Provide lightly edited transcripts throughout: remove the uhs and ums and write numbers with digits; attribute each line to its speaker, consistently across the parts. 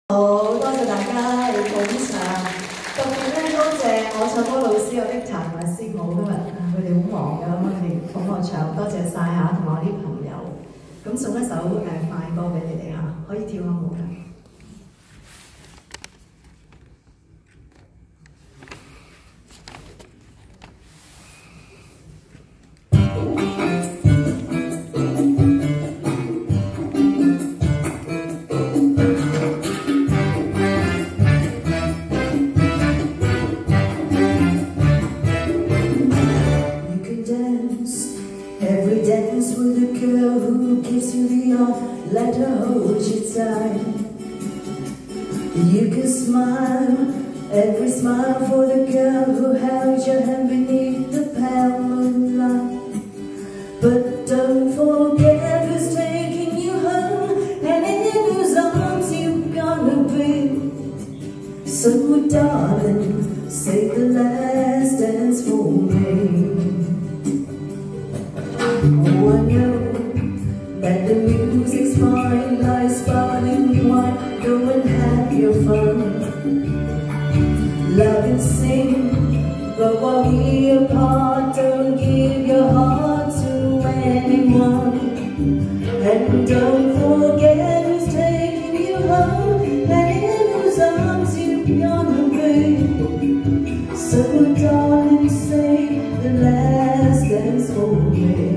Speaker 1: 好多謝大家嘅捧場，特別咧多謝我唱歌老師有的彈同埋師母今日佢哋好忙㗎，咁佢哋捧我場，多謝晒嚇，同埋我啲朋友。咁送一首快歌俾你哋嚇，可以跳下舞㗎。
Speaker 2: Every dance with a girl who gives you the all, let her hold you tight. You can smile, every smile for the girl who held your hand beneath the pale moonlight. But don't forget who's taking you home and in whose arms you're gonna be. So darling, save the last dance for me. Oh, I know that the music's fine, like sparkling wine. Go and have your fun, love and sing. But while we're apart, don't give your heart to anyone. And don't forget who's taking you home and in whose arms you're gonna be. So darling, save the last dance for me.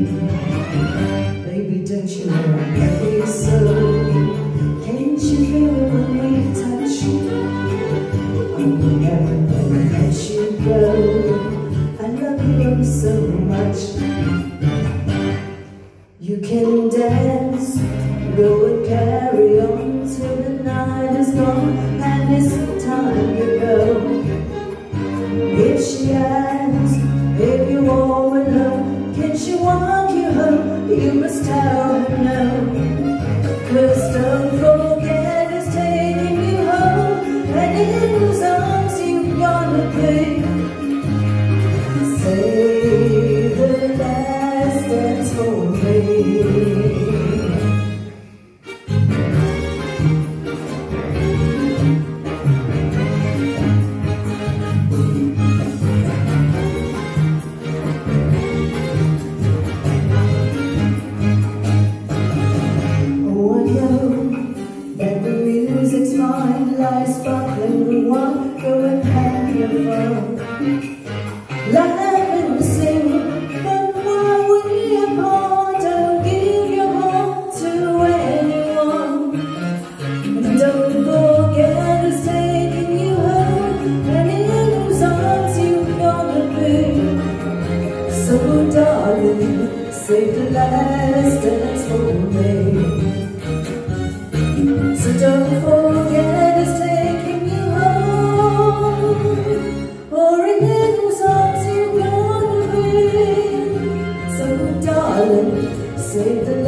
Speaker 2: Baby, don't you know I love you so? Can't you feel it when we touch? I will never let you go. I love you so much. You can dance, go and carry on till the night is gone and it's time to go. If she asks if you're all alone, can she walk you home? You must tell her no. 'Cause don't forget who's taking you home and in whose arms you're gonna be. Save the last dance for me. Music's fine, like sparkling wine. Go and have your fun, laugh and sing. But while we're apart, don't give your heart to anyone. And don't forget who's taking you home and in whose arms you're gonna be. So darling, save the last dance for me. So don't forget who's taking you home, or in whose arms you're gonna be. So darling, save the